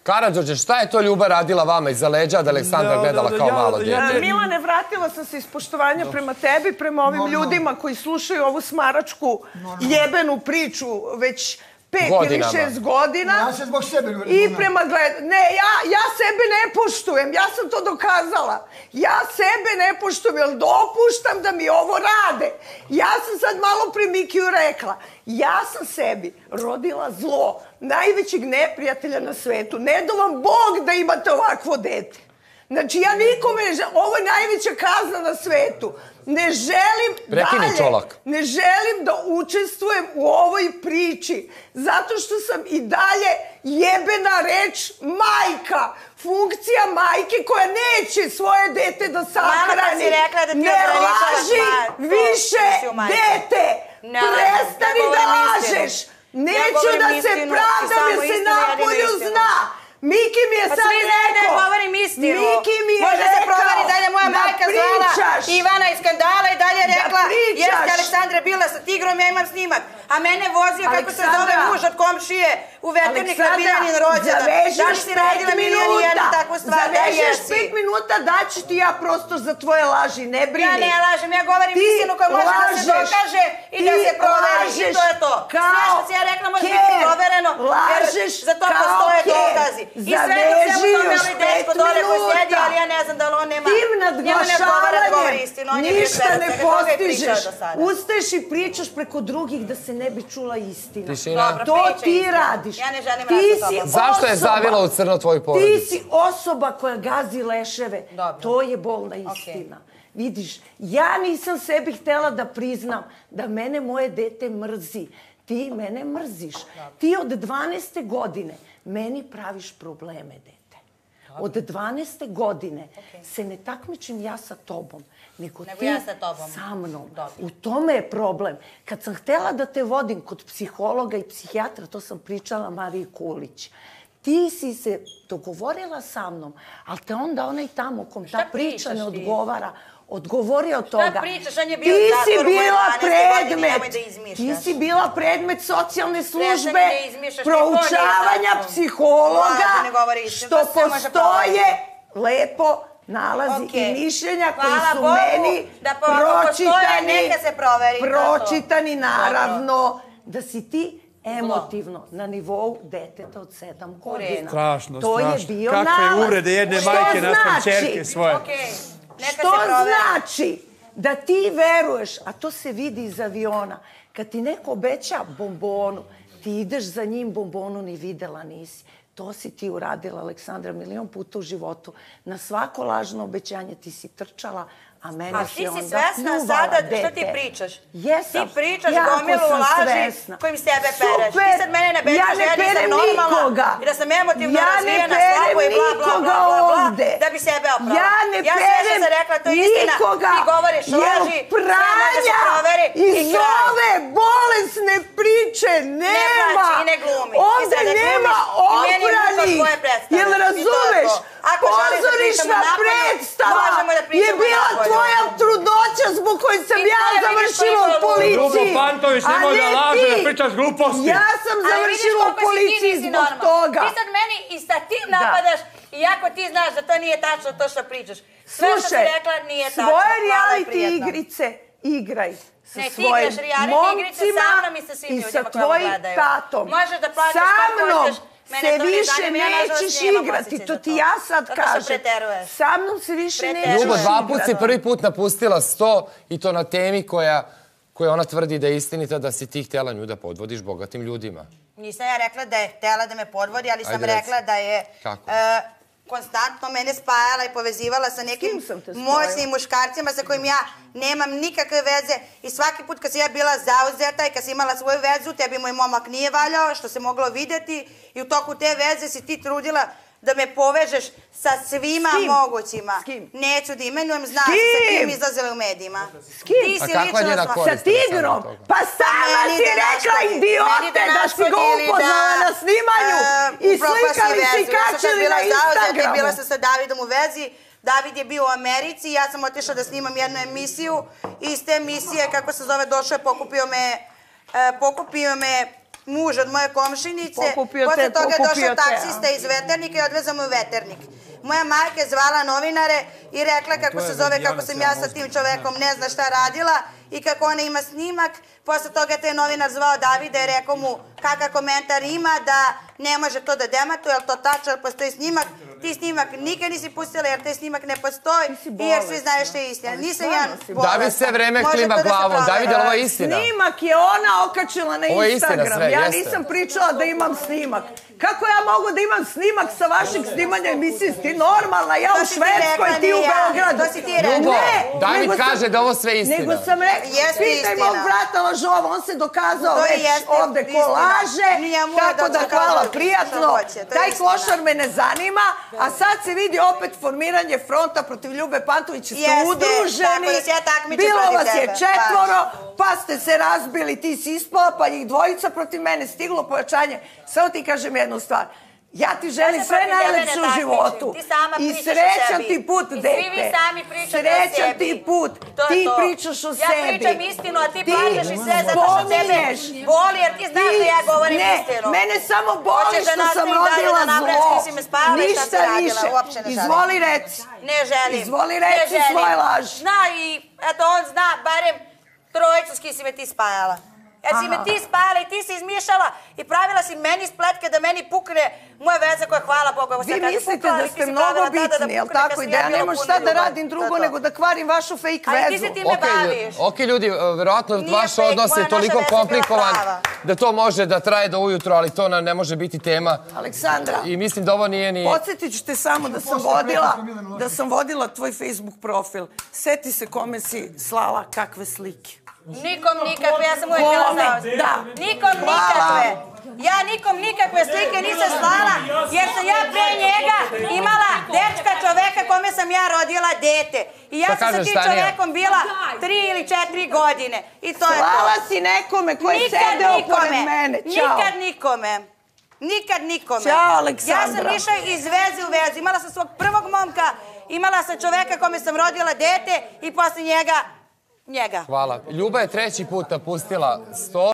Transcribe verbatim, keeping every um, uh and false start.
Karađorđe, šta je to Ljuba radila vama iza leđa da Aleksandra gledala kao malo djete? Milane, vratila sam se iz poštovanja prema tebi, prema ovim ljudima koji slušaju ovu smaračku jebenu priču već pet ili šest godina. Ja se zbog sebe I prema gled... Ne, ja sebe ne poštujem, ja sam to dokazala. Ja sebe ne poštujem, jer dopuštam da mi ovo rade. Ja sam sad malo pre Mikiju rekla, ja sam sebi rodila zlo, najvećeg neprijatelja na svetu. Ne do vam Bog da imate ovakvo dete. Znači, ja nikome ne želim, ovo je najveća kazna na svetu. Ne želim dalje, ne želim da učestvujem u ovoj priči, zato što sam i dalje jebena reč majka, funkcija majke koja neće svoje dete da sahrani. Ne laži više dete, prestani da lažeš, neću da se pravdam jer se napolju zna. Miki mi je sad rekao, govorim istinu. Miki mi je Može se proveri dalje moja majka zvala Ivana iz skandala i dalje rekla jeste Aleksandra bila sa tigrom, ja imam snimak. A mene vozio kako se zove muž od komšije u veternik na Biljanin rođendan. Da li si radila milion i jednu takvu stvar? Zavežeš pet minuta, daću ti ja prostor za tvoje laži, ne brini. Ja ne lažem, ja govorim istinu koja može da se dokaže i da se proveri. I to je to. Sve što si ja rekla može biti provereno jer za to postoje dokazi. I sve dok se u tome ovaj dečko dole koji sjedi, ali ja ne znam da li on nema... Tim nadglašavanjem ništa ne postižeš. Ustaješ i pričaš preko drugih da se ne bi čula istina. To ti radiš. Ja ne želim raditi to. Zašto je zavila u crno tvoju porodicu? Ti si osoba koja gazi leševe. To je bolna istina. Vidiš, ja nisam sebi htjela da priznam da mene moje dete mrzi. Ti mene mrziš. Ti od dvanaeste godine meni praviš probleme, dete. Od dvanaeste godine se ne takmičim ja sa tobom, nego ti sa mnom. U tome je problem. Kad sam htjela da te vodim kod psihologa i psihijatra, to sam pričala Mariji Kulić, ti si se dogovorila sa mnom, ali te onda onaj tamo kom ta priča ne odgovara, odgovorio od toga. Šta pričaš, on je bio u zatvoru moje dvanaeste godine, nemoj da izmišljaš. Ti si bila predmet socijalne službe, proučavanja psihologa, što postoje lepo nalazi i mišljenja koji su meni pročitani, pročitani naravno, da si ti emotivno na nivou deteta od sedam godina. Strašno, to je bio nalaz. Kakve uvrede jedne majke naspram ćerke svoje. Što znači da ti veruješ, a to se vidi iz aviona, kad ti neko obeća bombonu, ti ideš za njim, bombonu ni videla nisi. To si ti uradila, Aleksandra, milion puta u životu. Na svako lažno obećanje ti si trčala, a mene si onda pljuvala, dete. A ti si svesna sada što ti pričaš? Jesam. Ti pričaš gomilu laži kojim sebe pereš. Ti sad mene nabeđaš da ja nisam normalna i da sam emotivno razvijena, slabo i bla, bla, bla, bla, da bi sebe oprala. Ja ne perem nikoga. Ja sve što sam rekla, to je istina. Ti govoriš laži, sve može se proveri i kraj. Ove bolesne priče nema. Ovdje nema opranih. Jel razumeš? Pozorišna predstava je bila tvoja trudnoća zbog koje sam ja završila u policiji. Ljubo Pantović, nemoj da laže, da pričaš gluposti. Ja sam završila u policiji zbog toga. Ti sad meni i sa tim napadaš, iako ti znaš da to nije tačno to što pričaš. Sve što si rekla nije tačno. Svoje reality igrice igraj sa svojim momcima i sa tvojim tatom. Sa mnom se više nećeš igrati, to ti ja sad kažem. Sa mnom se više nećeš igrati. Ljubo, dva put si prvi put napustila sto i to na temi koja ona tvrdi da je istinita, da si ti htjela nju da podvodiš bogatim ljudima. Nisam ja rekla da je htjela da me podvodi, ali sam rekla da je konstantno mene spajala i povezivala sa nekim moćnim muškarcima sa kojim ja nemam nikakve veze i svaki put kad sam ja bila zauzeta i kad sam imala svoju vezu, tebi moj momak nije valjao, što se moglo vidjeti i u toku te veze si ti trudila da me povežeš sa svima mogućima. S kim? Neću da imenujem, znaš sa kim izlazile u medijima. S kim? A kakva je njena korist? Sa Tigrom? Pa sama si rekla, idiote, da si ga upoznala na snimanju i slikali si i kačili na Instagramu. Bila sam sa Davidom u vezi, David je bio u Americi, ja sam otišla da snimam jednu emisiju i iz te emisije, kako se zove, došao je, pokupio me, pokupio me muž od moje komšinice. Posle toga je došao taksista iz Veternika i odvezao mu u Veternik. Moja majka je zvala novinare i rekla kako se zove, kako sam ja sa tim čovekom ne zna šta radila i kako ona ima snimak. Posle toga te je novinar zvao Davida i rekao mu kakav komentar ima, da ne može to da dematuje, ali to tačno, jer postoji snimak. Ti snimak nikad nisi pustila jer taj snimak ne postoji i jer svi znaju što je istina. Nisam ja bolesna. David sve vreme klima glavom. David, je li ovo istina? Snimak je ona okačila na Instagram. Ja nisam pričala da imam snimak. Kako ja mogu da imam snimak sa vašeg snimanja emisije? Ti normalna, ja u Švedskoj, ti u Beogradu. To si ti rekla. David kaže da ovo sve istina. Nego sam rekla, pitaj mog brata lažova, on se dokazao već ovde ko laže, tako da hvala prijatno. Taj klošar me ne zanima, a sad se vidi opet formiranje fronta protiv Ljube Pantovića. Ste udruženi, bilo vas je četvoro, pa ste se razbili, ti si ispala, pa njih dvojica protiv mene, stiglo pojačanje. Samo ti kažem jednu stvar. Ja ti želim sve najlepše u životu. I srećan ti put, dete. Srećan ti put. Ti pričaš o sebi. Ja pričam istinu, a ti plaćaš i sve zato što tebe boli, jer ti znaš da ja govorim istinu. Ne, mene samo boli što sam rodila zlo. Ništa više. Izvoli reci. Ne želim. Izvoli reci svoje laži. Zna i, eto, on zna, barem trojicu s kim si me ti spajala. Jer si me ti spajala i ti si izmišljala i pravila si meni spletke da meni pukne moja veza koja, hvala Bogu, vi mislite da ste mnogo bitni, jel tako? I da ja nemam šta da radim drugo nego da kvarim vašu fake vezu. Ali ti se time baviš. Ok, ljudi, verovatno vaš odnos je toliko komplikovan da to može da traje do ujutro, ali to ne može biti tema. Aleksandra, i mislim da ovo nije ni... podsjetit ću te samo da sam vodila, da sam vodila tvoj Facebook profil. Seti se kome si slala kakve slike. Nikom nikakve, ja sam uvijek bila zaostavljena. Da. Nikom nikakve. Ja nikom nikakve slike nisam slala, jer sam ja pre njega imala dečka čoveka kome sam ja rodila dete. I ja sam sa tim čovekom bila tri ili četiri godine. I to je to. Slala si nekome koji je sedeo pored mene. Ćao. Nikad nikome. Nikad nikome. Ćao, Aleksandra. Ja sam išla iz veze u vezu. Imala sam svog prvog momka, imala sam čoveka kome sam rodila dete i posle njega njega. Hvala. Ljuba je treći put napustila sto.